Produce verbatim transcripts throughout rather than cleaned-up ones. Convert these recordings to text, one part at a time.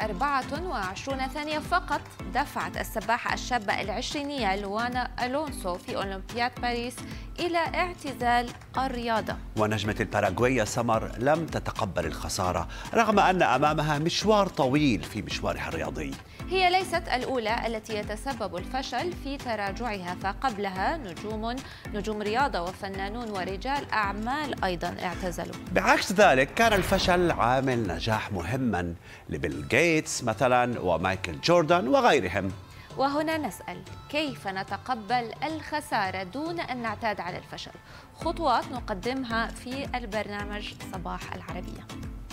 أربعة وعشرين ثانية فقط دفعت السباحة الشابة العشرينية لوانا ألونسو في أولمبياد باريس إلى اعتزال الرياضة. ونجمة الباراغواي سمر لم تتقبل الخسارة رغم أن أمامها مشوار طويل في مشوارها الرياضي. هي ليست الأولى التي يتسبب الفشل في تراجعها، فقبلها نجوم نجوم رياضة وفنانون ورجال أعمال أيضا اعتزلوا. بعكس ذلك كان الفشل عامل نجاح مهما لبيل غيتس مثلا ومايكل جوردان وغيرهم. وهنا نسأل: كيف نتقبل الخسارة دون أن نعتاد على الفشل؟ خطوات نقدمها في البرنامج صباح العربية.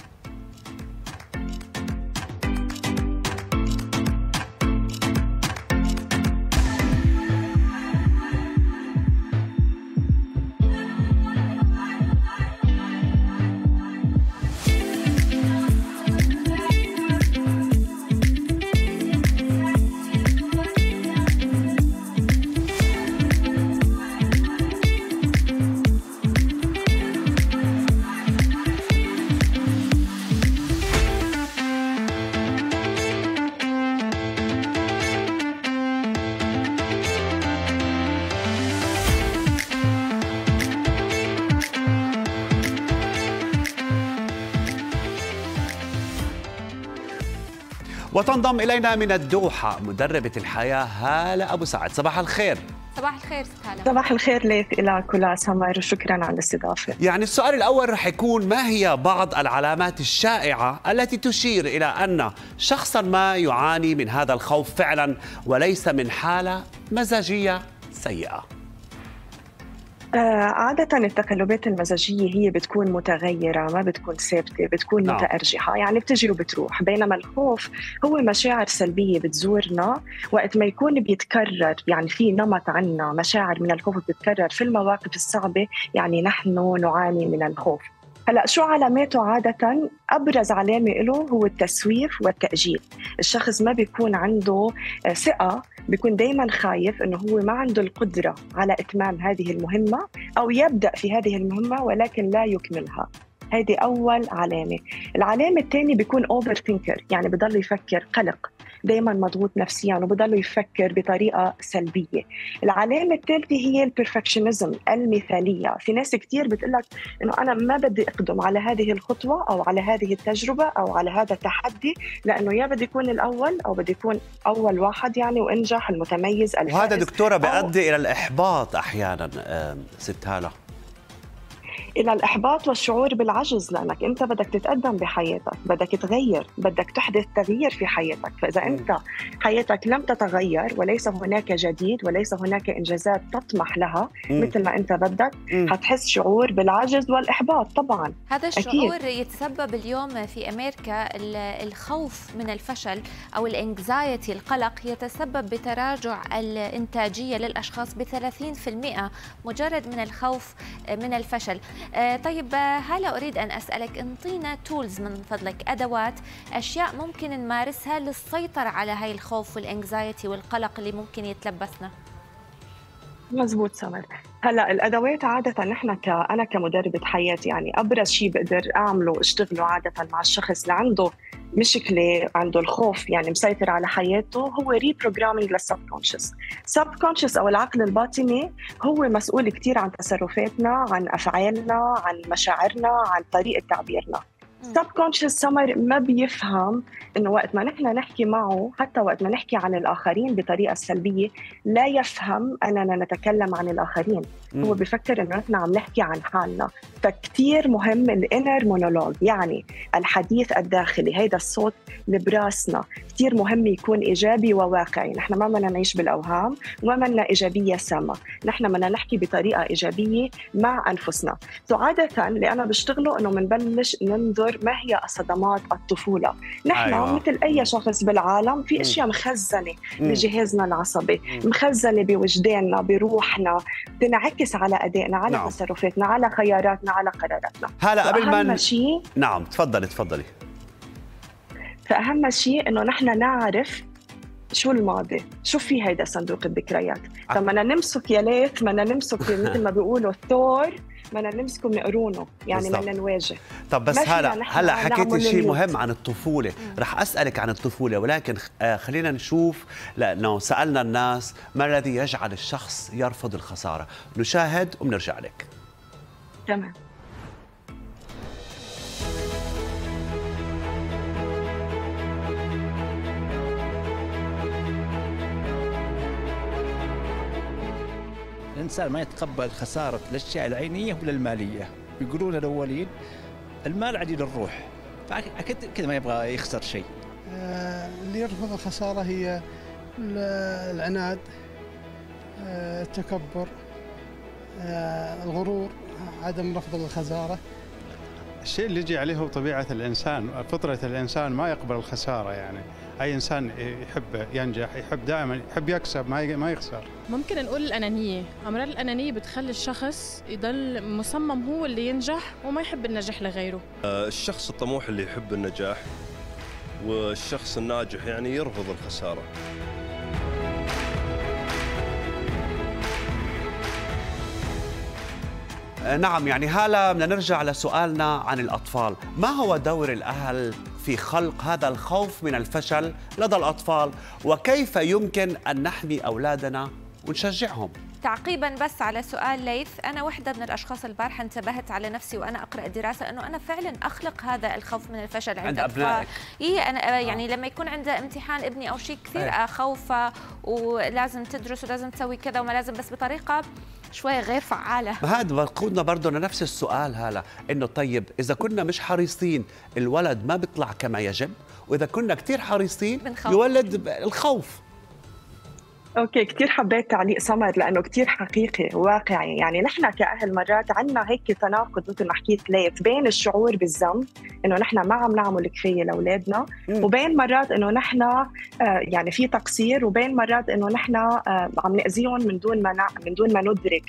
وتنضم إلينا من الدوحة مدربة الحياة هالة أبو سعد. صباح الخير. صباح الخير ست هالة. صباح الخير لك إلك ولا سمر، وشكرا على الاستضافة. يعني السؤال الأول رح يكون: ما هي بعض العلامات الشائعة التي تشير إلى أن شخصا ما يعاني من هذا الخوف فعلا وليس من حالة مزاجية سيئة؟ آه عادة التقلبات المزاجية هي بتكون متغيرة، ما بتكون ثابتة، بتكون نعم. متأرجحة، يعني بتجي وبتروح. بينما الخوف هو مشاعر سلبية بتزورنا وقت ما يكون بيتكرر، يعني في نمط عنا مشاعر من الخوف بتتكرر في المواقف الصعبة، يعني نحن نعاني من الخوف. هلا شو علاماته عادة؟ أبرز علامة له هو التسويف والتأجيل. الشخص ما بيكون عنده ثقة، بيكون دايما خايف إنه هو ما عنده القدرة على إتمام هذه المهمة، أو يبدأ في هذه المهمة ولكن لا يكملها. هذه أول علامة. العلامة الثانية بيكون أوفر ثينكر، يعني بضل يفكر، قلق، دايما مضغوط نفسيا وبضل يفكر بطريقة سلبية. العلامة الثالثة هي البرفكشنزم، المثالية. في ناس كتير بتقولك إنه أنا ما بدي أقدم على هذه الخطوة أو على هذه التجربة أو على هذا التحدي، لأنه يا بدي يكون الأول أو بدي يكون أول واحد يعني وإنجح المتميز الفائز. وهذا دكتورة بيؤدي إلى الإحباط أحيانا ست هالة. إلى الإحباط والشعور بالعجز، لأنك أنت بدك تتقدم بحياتك، بدك تغير، بدك تحدث تغيير في حياتك. فإذا أنت حياتك لم تتغير وليس هناك جديد وليس هناك إنجازات تطمح لها م. مثل ما أنت بدك، م. هتحس شعور بالعجز والإحباط. طبعا هذا الشعور أكيد. يتسبب اليوم في أمريكا الخوف من الفشل أو الانكزايتي، القلق، يتسبب بتراجع الإنتاجية للأشخاص بثلاثين بالمئة مجرد من الخوف من الفشل. طيب هلا أريد أن أسألك، انطينا تولز من فضلك، أدوات، أشياء ممكن نمارسها للسيطرة على هاي الخوف والانكزايتي والقلق اللي ممكن يتلبسنا. مزبوط سمر. هلا الادوات عاده نحن ك انا كمدربه حياه، يعني ابرز شيء بقدر اعمله اشتغله عاده مع الشخص اللي عنده مشكله، عنده الخوف يعني مسيطر على حياته، هو ريبروجرامينج للسب كونشس. سب كونشس او العقل الباطني هو مسؤول كثير عن تصرفاتنا، عن افعالنا، عن مشاعرنا، عن طريقه تعبيرنا. سب كونشس سمر ما بيفهم انه وقت ما نحن نحكي معه، حتى وقت ما نحكي عن الاخرين بطريقه سلبيه، لا يفهم اننا نتكلم عن الاخرين. م. هو بفكر انه نحن عم نحكي عن حالنا. فكتير مهم الانر مونولوج، يعني الحديث الداخلي، هيدا الصوت اللي براسنا كتير مهم يكون ايجابي وواقعي. نحن ما بدنا نعيش بالاوهام وما بدنا ايجابيه سامه، نحن بدنا نحكي بطريقه ايجابيه مع انفسنا. فعاده اللي انا بشتغله انه بنبلش ننظر ما هي صدمات الطفولة. نحن أيوة. مثل أي شخص بالعالم في أشياء مخزنة بجهازنا العصبي، م. مخزنة بوجداننا، بروحنا، تنعكس على أدائنا، على نعم. تصرفاتنا، على خياراتنا، على قراراتنا. هلا قبل ما شيء نعم تفضلي تفضلي فأهم شيء إنه نحن نعرف شو الماضي، شو في هيدا صندوق الذكريات. طب بدنا نمسك يا ليت بدنا نمسك مثل ما بيقولوا الثور بدنا نمسكه من قرونه، يعني بدنا نواجه. طب بس هلا هلا حكيتي شيء مهم عن الطفوله، رح اسالك عن الطفوله، ولكن خلينا نشوف، لانه سالنا الناس ما الذي يجعل الشخص يرفض الخساره. نشاهد وبنرجع لك. تمام. الإنسان ما يتقبل خسارة الأشياء العينية ولا المالية. يقولون الأولين المال عديل الروح، فأكيد كذا ما يبغى يخسر شيء. آه اللي يرفض الخسارة هي العناد، آه التكبر، آه الغرور، عدم رفض الخسارة. الشيء اللي يجي عليه هو طبيعة الإنسان، فطرة الإنسان ما يقبل الخسارة. يعني أي إنسان يحب ينجح، يحب دائما يحب يكسب، ما ما يخسر. ممكن نقول الأنانية، أمراض الأنانية بتخلي الشخص يضل مصمم هو اللي ينجح وما يحب النجاح لغيره. الشخص الطموح اللي يحب النجاح، والشخص الناجح يعني يرفض الخسارة. نعم، يعني هلا بدنا نرجع لسؤالنا عن الأطفال. ما هو دور الأهل في خلق هذا الخوف من الفشل لدى الأطفال، وكيف يمكن أن نحمي أولادنا ونشجعهم؟ تعقيبا بس على سؤال ليث، أنا واحدة من الأشخاص البارحة انتبهت على نفسي وأنا أقرأ الدراسة أنه أنا فعلا أخلق هذا الخوف من الفشل عند أطفال. إيه أنا يعني لما يكون عنده امتحان ابني أو شيء كثير أخوفه، ولازم تدرس ولازم تسوي كذا وما لازم، بس بطريقة شوي غير فعالة. هذا بقودنا برضه لنفس السؤال هلا، إنه طيب إذا كنا مش حريصين الولد ما بيطلع كما يجب، وإذا كنا كثير حريصين يولد الخوف. اوكي، كثير حبيت تعليق سمر لانه كثير حقيقي وواقعي. يعني نحن كاهل مرات عندنا هيك تناقض مثل ما حكيت ليث بين الشعور بالذنب انه نحن ما عم نعمل كفايه لاولادنا، وبين مرات انه نحن آه يعني في تقصير، وبين مرات انه نحن آه عم ناذيهم من دون ما من دون ما ندرك.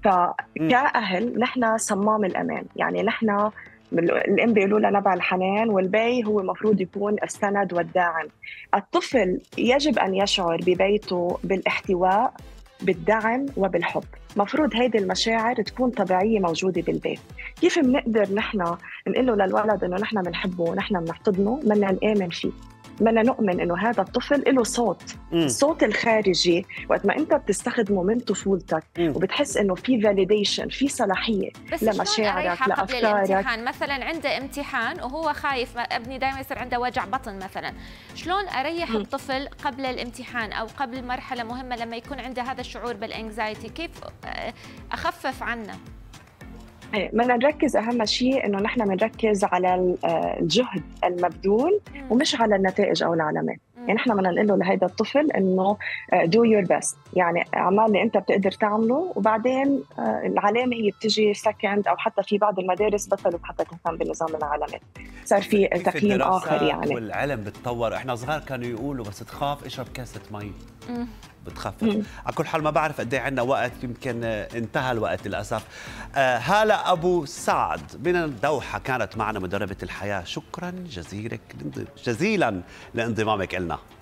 فكاهل نحن صمام الامان، يعني نحن الام بيقولوا لها نبع الحنان، والبي هو المفروض يكون السند والداعم. الطفل يجب ان يشعر ببيته بالاحتواء، بالدعم وبالحب. مفروض هيدي المشاعر تكون طبيعيه موجوده بالبيت. كيف بنقدر نحن نقول له للولد انه نحن بنحبه ونحن بنحتضنه؟ بدنا نآمن فيه، بدنا نؤمن انه هذا الطفل له صوت. مم. الصوت الخارجي وقت ما انت بتستخدمه من طفولتك مم. وبتحس انه في فاليديشن، في صلاحيه لمشاعرك لافكارك. مثلا عنده امتحان وهو خايف، ابني دائما يصير عنده وجع بطن مثلا، شلون اريح مم. الطفل قبل الامتحان او قبل مرحله مهمه لما يكون عنده هذا الشعور بالانكزايتي؟ كيف اخفف عنه؟ بدنا نركز اهم شيء انه نحن بنركز على الجهد المبذول ومش على النتائج او العلامات. يعني نحن بدنا نقول له لهيدا الطفل انه دو يور بيست، يعني اعمل اللي انت بتقدر تعمله، وبعدين العلامه هي بتجي سكند، او حتى في بعض المدارس بطلوا حتى تهتم بنظام العلامات، صار في تقييم اخر. يعني والعلم بتطور. احنا صغار كانوا يقولوا بس تخاف اشرب كاسه مي بتخفف. على كل حال ما بعرف قد ايه عندنا وقت، يمكن انتهى الوقت للاسف. آه هالة ابو سعد من الدوحه كانت معنا مدربه الحياه، شكرا جزيلا جزيلا لانضمامك لنا.